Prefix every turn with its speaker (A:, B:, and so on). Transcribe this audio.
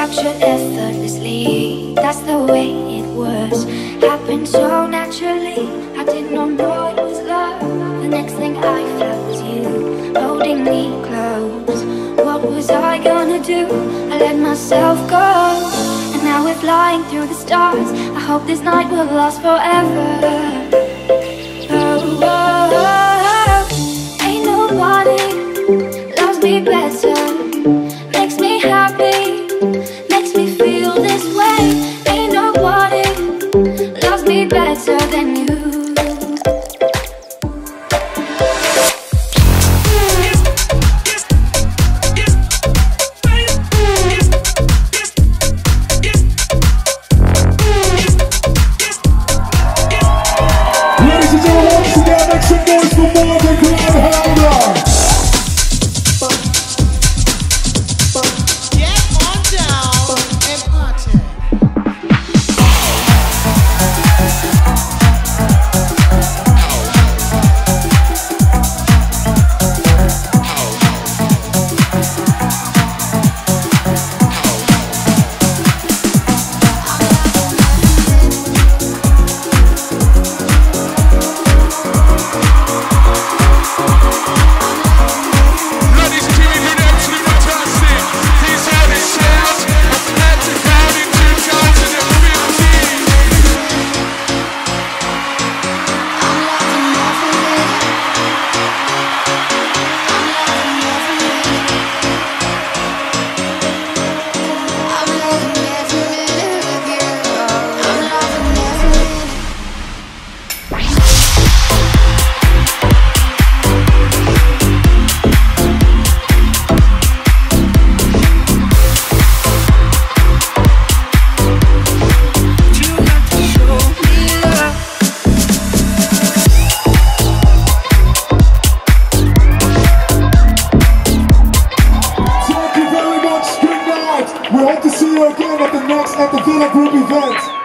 A: captured effortlessly. That's the way it was. Happened so naturally. I did not know it was love. The next thing I felt was you holding me close. What was I gonna do? I let myself go, and now we're flying through the stars. I hope this night will last forever. Oh, oh, oh. Ain't nobody loves me better, makes me happy, makes me feel this way. Ain't nobody loves me better than you.
B: We hope to see you again at the next Villa Group event.